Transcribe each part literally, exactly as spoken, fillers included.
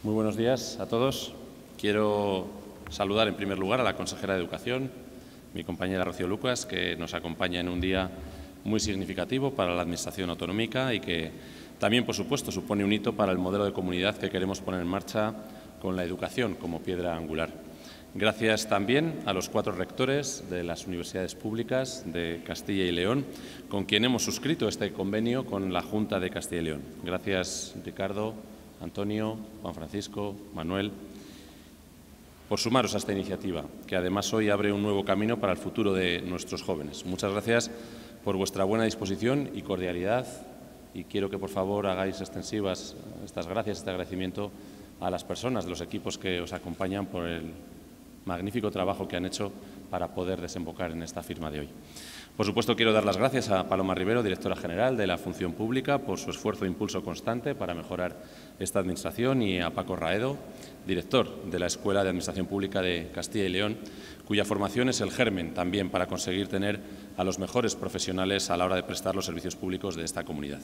Muy buenos días a todos. Quiero saludar en primer lugar a la consejera de Educación, mi compañera Rocío Lucas, que nos acompaña en un día muy significativo para la Administración autonómica y que también, por supuesto, supone un hito para el modelo de comunidad que queremos poner en marcha con la educación como piedra angular. Gracias también a los cuatro rectores de las universidades públicas de Castilla y León, con quien hemos suscrito este convenio con la Junta de Castilla y León. Gracias, Ricardo, Antonio, Juan Francisco, Manuel, por sumaros a esta iniciativa, que además hoy abre un nuevo camino para el futuro de nuestros jóvenes. Muchas gracias por vuestra buena disposición y cordialidad y quiero que, por favor, hagáis extensivas estas gracias, este agradecimiento a las personas de los equipos que os acompañan por el magnífico trabajo que han hecho para poder desembocar en esta firma de hoy. Por supuesto, quiero dar las gracias a Paloma Rivero, directora general de la Función Pública, por su esfuerzo e impulso constante para mejorar esta Administración, y a Paco Raedo, director de la Escuela de Administración Pública de Castilla y León, cuya formación es el germen también para conseguir tener a los mejores profesionales a la hora de prestar los servicios públicos de esta comunidad.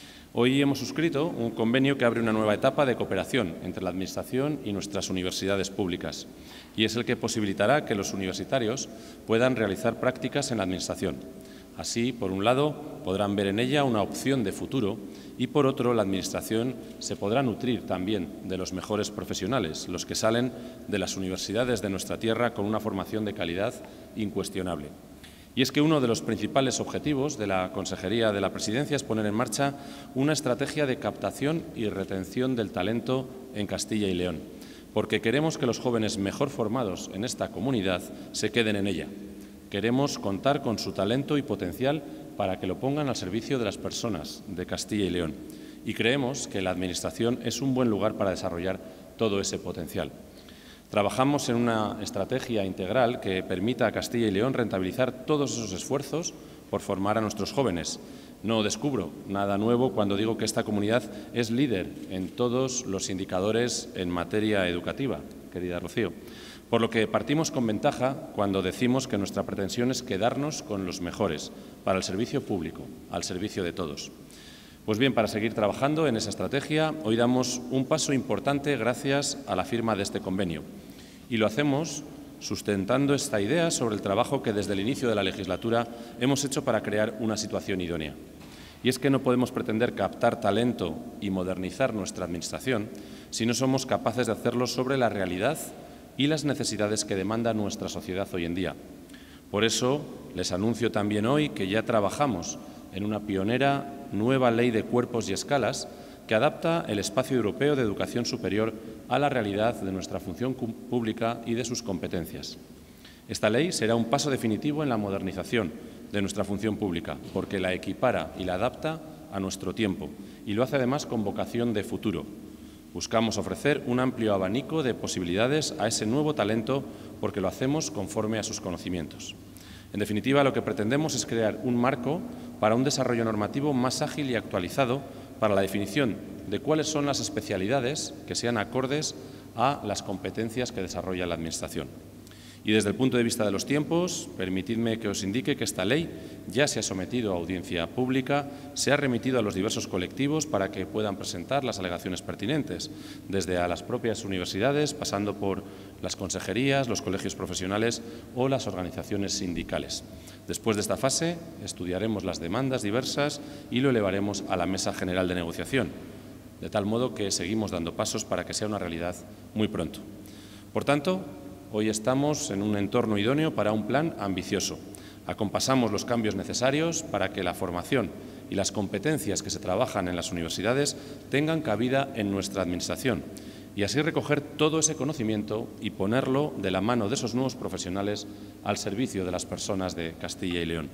Hoy hemos suscrito un convenio que abre una nueva etapa de cooperación entre la Administración y nuestras universidades públicas, y es el que posibilitará que los universitarios puedan realizar prácticas en la Administración. Así, por un lado, podrán ver en ella una opción de futuro y, por otro, la Administración se podrá nutrir también de los mejores profesionales, los que salen de las universidades de nuestra tierra con una formación de calidad incuestionable. Y es que uno de los principales objetivos de la Consejería de la Presidencia es poner en marcha una estrategia de captación y retención del talento en Castilla y León, porque queremos que los jóvenes mejor formados en esta comunidad se queden en ella. Queremos contar con su talento y potencial para que lo pongan al servicio de las personas de Castilla y León. Y creemos que la Administración es un buen lugar para desarrollar todo ese potencial. Trabajamos en una estrategia integral que permita a Castilla y León rentabilizar todos esos esfuerzos por formar a nuestros jóvenes. No descubro nada nuevo cuando digo que esta comunidad es líder en todos los indicadores en materia educativa, querida Rocío. Por lo que partimos con ventaja cuando decimos que nuestra pretensión es quedarnos con los mejores para el servicio público, al servicio de todos. Pues bien, para seguir trabajando en esa estrategia, hoy damos un paso importante gracias a la firma de este convenio. Y lo hacemos sustentando esta idea sobre el trabajo que desde el inicio de la legislatura hemos hecho para crear una situación idónea. Y es que no podemos pretender captar talento y modernizar nuestra Administración si no somos capaces de hacerlo sobre la realidad y las necesidades que demanda nuestra sociedad hoy en día. Por eso les anuncio también hoy que ya trabajamos en una pionera nueva ley de cuerpos y escalas que adapta el espacio europeo de educación superior a la realidad de nuestra función pública y de sus competencias. Esta ley será un paso definitivo en la modernización de nuestra función pública, porque la equipara y la adapta a nuestro tiempo y lo hace además con vocación de futuro. Buscamos ofrecer un amplio abanico de posibilidades a ese nuevo talento porque lo hacemos conforme a sus conocimientos. En definitiva, lo que pretendemos es crear un marco para un desarrollo normativo más ágil y actualizado para la definición de cuáles son las especialidades que sean acordes a las competencias que desarrolla la Administración. Y desde el punto de vista de los tiempos, permitidme que os indique que esta ley ya se ha sometido a audiencia pública, se ha remitido a los diversos colectivos para que puedan presentar las alegaciones pertinentes, desde a las propias universidades, pasando por las consejerías, los colegios profesionales o las organizaciones sindicales. Después de esta fase, estudiaremos las demandas diversas y lo elevaremos a la Mesa General de Negociación, de tal modo que seguimos dando pasos para que sea una realidad muy pronto. Por tanto, hoy estamos en un entorno idóneo para un plan ambicioso. Acompasamos los cambios necesarios para que la formación y las competencias que se trabajan en las universidades tengan cabida en nuestra Administración y así recoger todo ese conocimiento y ponerlo de la mano de esos nuevos profesionales al servicio de las personas de Castilla y León.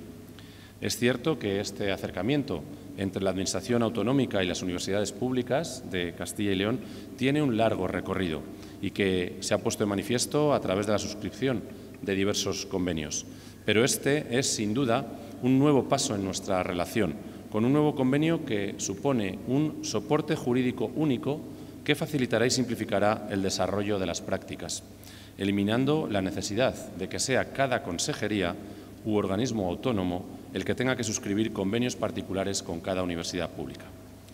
Es cierto que este acercamiento entre la Administración autonómica y las universidades públicas de Castilla y León tiene un largo recorrido y que se ha puesto de manifiesto a través de la suscripción de diversos convenios. Pero este es, sin duda, un nuevo paso en nuestra relación, con un nuevo convenio que supone un soporte jurídico único que facilitará y simplificará el desarrollo de las prácticas, eliminando la necesidad de que sea cada consejería u organismo autónomo el que tenga que suscribir convenios particulares con cada universidad pública.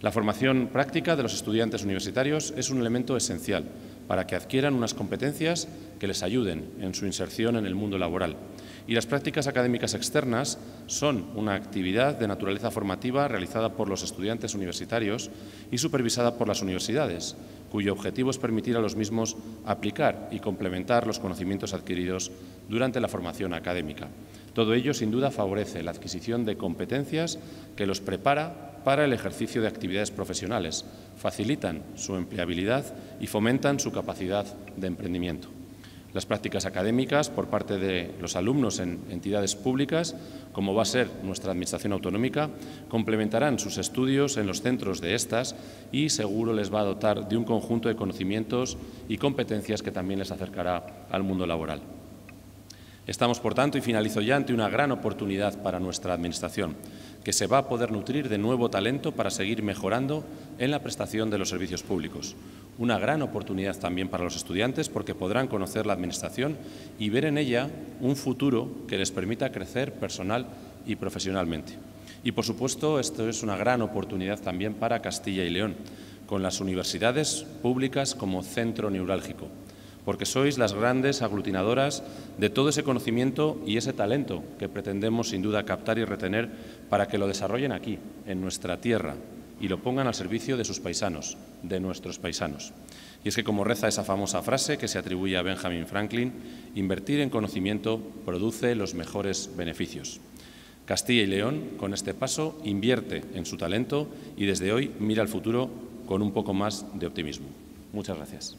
La formación práctica de los estudiantes universitarios es un elemento esencial para que adquieran unas competencias que les ayuden en su inserción en el mundo laboral. Y las prácticas académicas externas son una actividad de naturaleza formativa realizada por los estudiantes universitarios y supervisada por las universidades, cuyo objetivo es permitir a los mismos aplicar y complementar los conocimientos adquiridos durante la formación académica. Todo ello, sin duda, favorece la adquisición de competencias que los prepara para el ejercicio de actividades profesionales, facilitan su empleabilidad y fomentan su capacidad de emprendimiento. Las prácticas académicas por parte de los alumnos en entidades públicas, como va a ser nuestra Administración autonómica, complementarán sus estudios en los centros de estas y seguro les va a dotar de un conjunto de conocimientos y competencias que también les acercará al mundo laboral. Estamos, por tanto, y finalizo ya, ante una gran oportunidad para nuestra Administración, que se va a poder nutrir de nuevo talento para seguir mejorando en la prestación de los servicios públicos. Una gran oportunidad también para los estudiantes, porque podrán conocer la Administración y ver en ella un futuro que les permita crecer personal y profesionalmente. Y, por supuesto, esto es una gran oportunidad también para Castilla y León, con las universidades públicas como centro neurálgico, porque sois las grandes aglutinadoras de todo ese conocimiento y ese talento que pretendemos, sin duda, captar y retener para que lo desarrollen aquí, en nuestra tierra, y lo pongan al servicio de sus paisanos, de nuestros paisanos. Y es que, como reza esa famosa frase que se atribuye a Benjamin Franklin, invertir en conocimiento produce los mejores beneficios. Castilla y León, con este paso, invierte en su talento y desde hoy mira al futuro con un poco más de optimismo. Muchas gracias.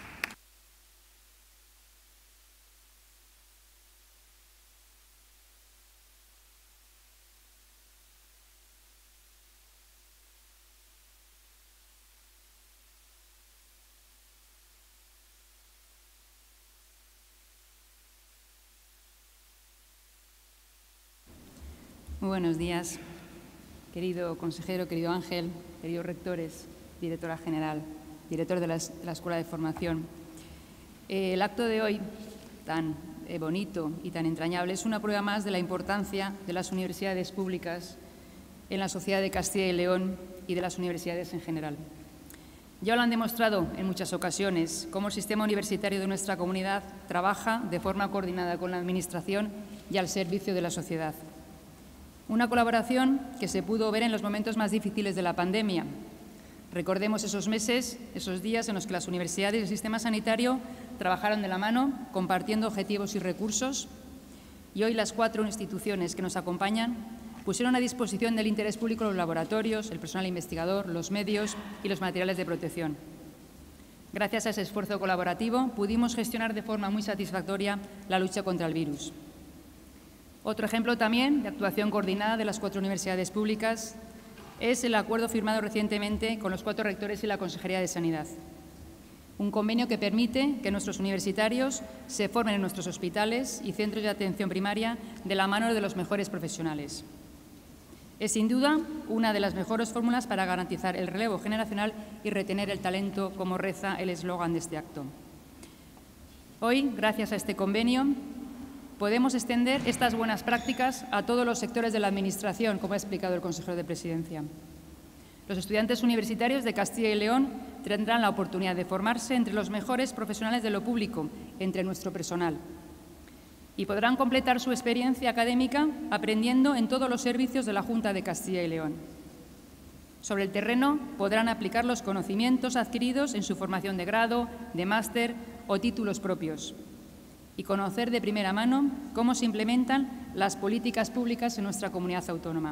Muy buenos días, querido consejero, querido Ángel, queridos rectores, directora general, director de la, de la Escuela de Formación. Eh, el acto de hoy, tan eh, bonito y tan entrañable, es una prueba más de la importancia de las universidades públicas en la sociedad de Castilla y León y de las universidades en general. Ya lo han demostrado en muchas ocasiones, cómo el sistema universitario de nuestra comunidad trabaja de forma coordinada con la Administración y al servicio de la sociedad. Una colaboración que se pudo ver en los momentos más difíciles de la pandemia. Recordemos esos meses, esos días en los que las universidades y el sistema sanitario trabajaron de la mano, compartiendo objetivos y recursos, y hoy las cuatro instituciones que nos acompañan pusieron a disposición del interés público los laboratorios, el personal investigador, los medios y los materiales de protección. Gracias a ese esfuerzo colaborativo pudimos gestionar de forma muy satisfactoria la lucha contra el virus. Otro ejemplo también de actuación coordinada de las cuatro universidades públicas es el acuerdo firmado recientemente con los cuatro rectores y la Consejería de Sanidad. Un convenio que permite que nuestros universitarios se formen en nuestros hospitales y centros de atención primaria de la mano de los mejores profesionales. Es sin duda una de las mejores fórmulas para garantizar el relevo generacional y retener el talento, como reza el eslogan de este acto. Hoy, gracias a este convenio, podemos extender estas buenas prácticas a todos los sectores de la Administración, como ha explicado el consejero de Presidencia. Los estudiantes universitarios de Castilla y León tendrán la oportunidad de formarse entre los mejores profesionales de lo público, entre nuestro personal, y podrán completar su experiencia académica aprendiendo en todos los servicios de la Junta de Castilla y León. Sobre el terreno podrán aplicar los conocimientos adquiridos en su formación de grado, de máster o títulos propios, y conocer de primera mano cómo se implementan las políticas públicas en nuestra comunidad autónoma.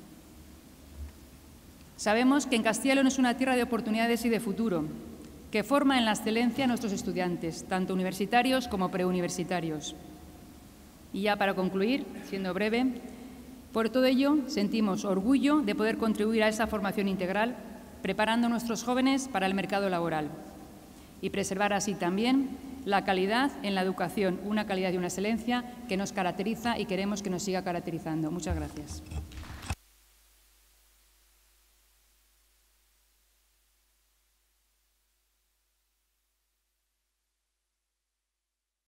Sabemos que en Castilla y León es una tierra de oportunidades y de futuro, que forma en la excelencia a nuestros estudiantes, tanto universitarios como preuniversitarios. Y ya para concluir, siendo breve, por todo ello sentimos orgullo de poder contribuir a esa formación integral, preparando a nuestros jóvenes para el mercado laboral y preservar así también la calidad en la educación, una calidad y una excelencia que nos caracteriza y queremos que nos siga caracterizando. Muchas gracias.